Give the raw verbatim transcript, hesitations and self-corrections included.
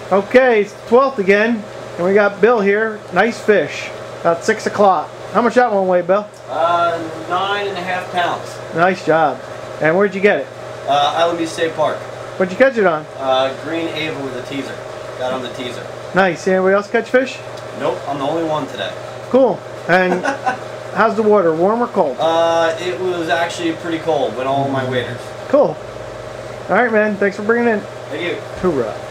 Okay, it's the twelfth again, and we got Bill here. Nice fish. About six o'clock. How much that one weigh, Bill? Uh, nine and a half pounds. Nice job. And where'd you get it? Uh, Island Beach State Park. What'd you catch it on? Uh, green Ava with a teaser. Got on the teaser. Nice. Anybody else catch fish? Nope, I'm the only one today. Cool. And how's the water? Warm or cold? Uh, it was actually pretty cold with all my waders. Cool. All right, man. Thanks for bringing it in. Thank you. Hoorah.